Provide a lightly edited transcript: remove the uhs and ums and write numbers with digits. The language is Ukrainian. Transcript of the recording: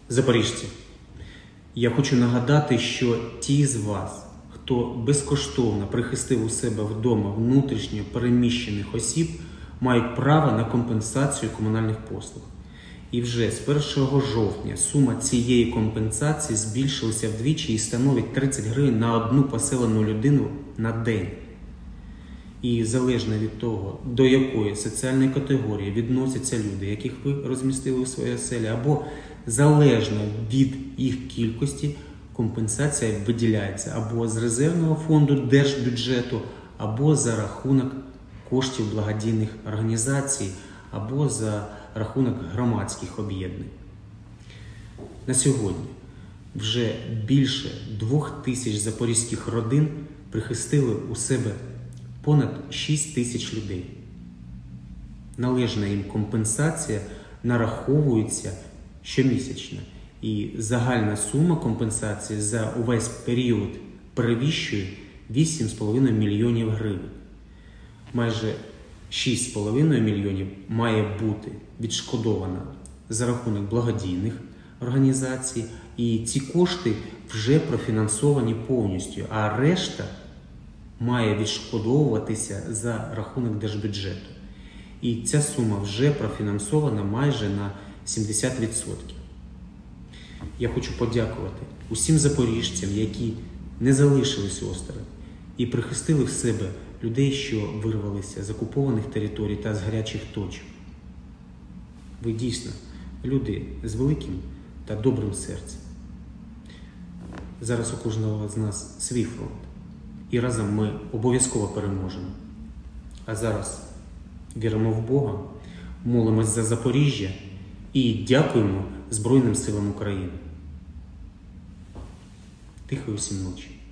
Запоріжці, я хочу нагадати, що ті з вас, хто безкоштовно прихистив у себе вдома внутрішньо переміщених осіб, мають право на компенсацію комунальних послуг. І вже з 1 жовтня сума цієї компенсації збільшилася вдвічі і становить 30 гривень на одну поселену людину на день. І залежно від того, до якої соціальної категорії відносяться люди, яких ви розмістили у своїй оселі, або залежно від їх кількості, компенсація виділяється або з резервного фонду держбюджету, або за рахунок коштів благодійних організацій, або за рахунок громадських об'єднань. На сьогодні вже більше 2000 запорізьких родин прихистили у себе понад 6000 людей. Належна їм компенсація нараховується щомісячно. І загальна сума компенсації за увесь період перевищує 8,5 мільйонів гривень. Майже 6,5 мільйонів має бути відшкодовано за рахунок благодійних організацій. І ці кошти вже профінансовані повністю, а решта має відшкодовуватися за рахунок держбюджету. І ця сума вже профінансована майже на 70%. Я хочу подякувати усім запоріжцям, які не залишились осторонь і прихистили в себе людей, що вирвалися з окупованих територій та з гарячих точок. Ви дійсно люди з великим та добрим серцем. Зараз у кожного з нас свій фронт. І разом ми обов'язково переможемо. А зараз віримо в Бога, молимось за Запоріжжя і дякуємо Збройним силам України. Тихої усім ночі.